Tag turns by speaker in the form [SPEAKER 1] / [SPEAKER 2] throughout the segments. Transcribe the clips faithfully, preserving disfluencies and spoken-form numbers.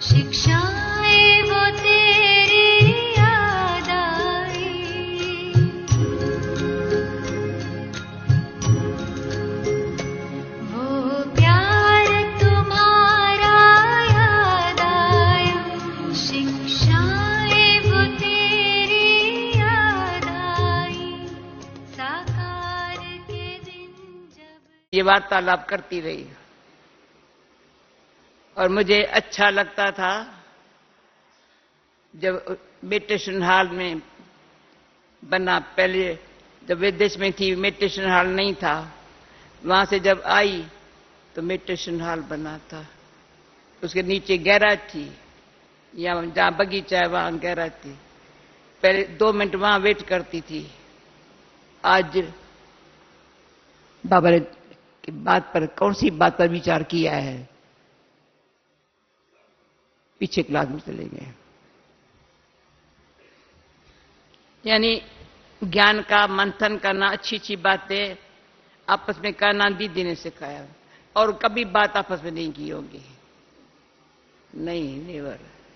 [SPEAKER 1] शिक्षाएं वो तेरी याद आई, वो प्यार तुम्हारा याद आया, शिक्षाएं वो तेरी याद आई, साकार के दिन जब
[SPEAKER 2] ये वार्तालाप करती रही और मुझे अच्छा लगता था जब मेडिटेशन हॉल में बना। पहले जब विदेश में थी मेडिटेशन हॉल नहीं था, वहां से जब आई तो मेडिटेशन हॉल बना था। उसके नीचे गैराज थी, या जहां बगीचा है वहां गैराज थी। पहले दो मिनट वहां वेट करती थी। आज बाबा ने की बात पर कौन सी बात पर विचार किया है, पीछे क्लास में चले गए। यानी ज्ञान का मंथन करना, अच्छी अच्छी बातें आपस में करना दीदी ने सिखाया, और कभी बात आपस में नहीं की होगी, नहीं, नेवर।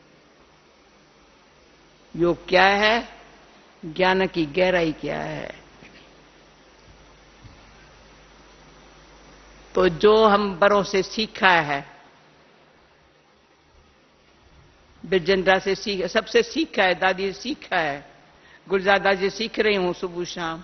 [SPEAKER 2] योग क्या है, ज्ञान की गहराई क्या है। तो जो हम बड़ों से सीखा है, बिरजंदा से सीखा, सबसे सीखा है, दादी से सीखा है, गुलजार दादी से सीख रही हूं सुबह शाम।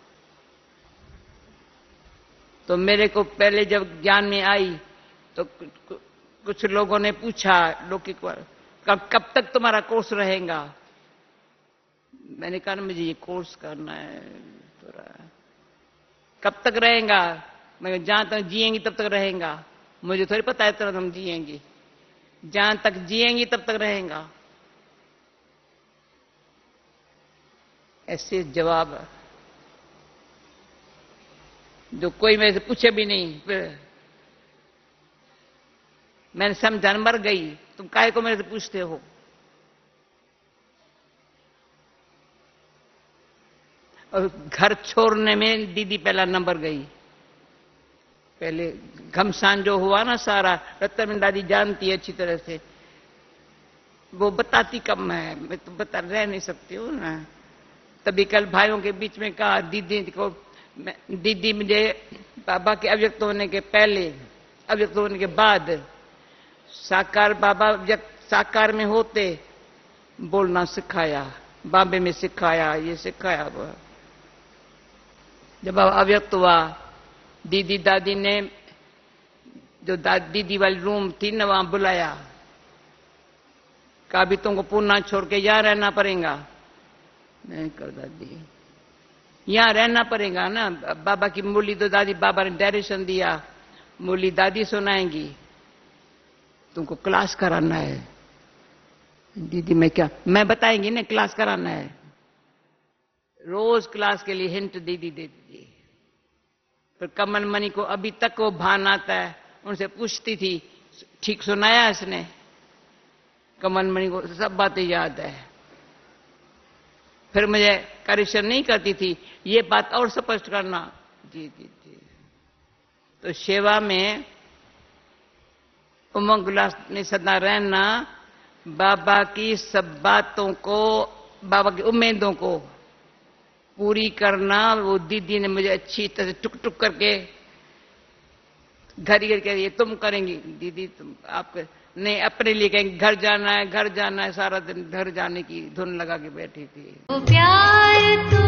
[SPEAKER 2] तो मेरे को पहले जब ज्ञान में आई तो कुछ लोगों ने पूछा, लौकिक कब कब तक तुम्हारा कोर्स रहेगा। मैंने कहा मुझे ये कोर्स करना है थोड़ा। कब तक रहेगा? मैं जहां तक जिएंगी तब तक रहेगा। मुझे थोड़ी पता है इतना तुम जिएंगी, जहां तक जिएंगी तब तक रहेगा। ऐसे जवाब जो कोई मेरे से पूछे भी नहीं। फिर मैंने समझा, मर गई, तुम काहे को मेरे से पूछते हो। और घर छोड़ने में दीदी पहला नंबर गई। पहले घमसान जो हुआ ना सारा, रत्न दादी जानती है अच्छी तरह से, वो बताती कम है, मैं तो बता रह नहीं सकती हूँ ना। तभी कल भाइयों के बीच में कहा, दीदी को, दीदी मुझे बाबा के अव्यक्त होने के पहले, अव्यक्त होने के बाद, साकार बाबा व्यक्त साकार में होते बोलना सिखाया, बॉम्बे में सिखाया, ये सिखाया। वो जब बाबा अव्यक्त हुआ, दीदी दादी ने जो दीदी वाली रूम थी ना वहां बुलाया, कहा भी तुमको पूना छोड़ के यहां रहना पड़ेगा। नहीं कर दादी, यहां रहना पड़ेगा ना। बाबा की मुरली तो दादी, बाबा ने डायरेक्शन दिया, मुरली दादी सुनाएंगी, तुमको क्लास कराना है। दीदी मैं क्या, मैं बताएंगी ना, क्लास कराना है। रोज क्लास के लिए हिंट दीदी देती थी। फिर कमल मणि को अभी तक वो भान आता है, उनसे पूछती थी ठीक सुनाया इसने। कमल मणि को सब बातें याद है। फिर मुझे करेक्शन नहीं करती थी, ये बात और स्पष्ट करना। जी जी जी। तो सेवा में उमंग उल्लास में सदा रहना, बाबा की सब बातों को, बाबा की उम्मीदों को पूरी करना। वो दीदी ने मुझे अच्छी तरह टुक टुक करके घर घर के ये तुम करेंगी दीदी, तुम आप नहीं, अपने लिए कहेंगे घर जाना है, घर जाना है, सारा दिन घर जाने की धुन लगा के बैठी थी।
[SPEAKER 1] वो प्यार तो